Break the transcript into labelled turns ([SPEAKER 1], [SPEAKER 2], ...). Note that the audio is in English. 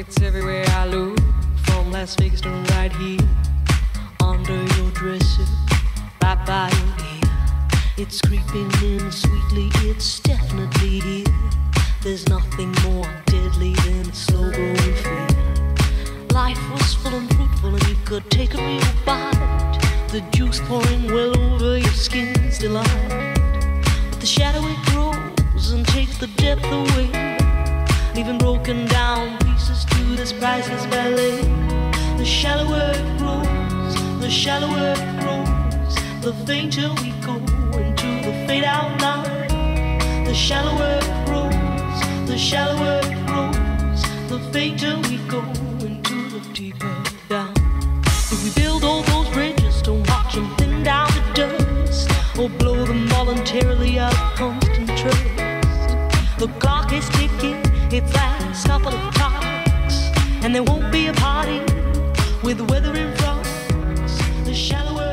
[SPEAKER 1] It's everywhere I look, from Las Vegas to right here, under your dresser, right by your ear. It's creeping in sweetly, it's definitely here. There's nothing more deadly than a slow growing fear. Life was full and fruitful and you could take a real bite. The juice pouring well over your skin's delight. But the shadow it grows and takes the depth away, leaving broken down pieces to this priceless ballet. The shallower it grows, the shallower it grows, the fainter we go into the fade out line. The shallower it grows, the shallower it grows, the fainter we go into the deeper down. If we build all those bridges, don't watch them thin down to dust, or blow them voluntarily out of constant trust. The clock is ticking, its last couple of clocks, and there won't be a party with the weather in front. The shallower